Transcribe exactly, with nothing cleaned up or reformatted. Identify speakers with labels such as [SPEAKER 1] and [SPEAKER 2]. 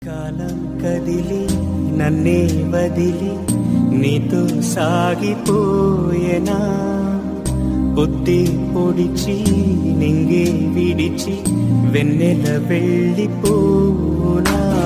[SPEAKER 1] కాలం కదిలి నన్నే వదిలి నీతో సాగిపోయేనా, పొద్దే పొడిచి నింగే విడిచి వెన్నెల వెళ్ళిపోనా.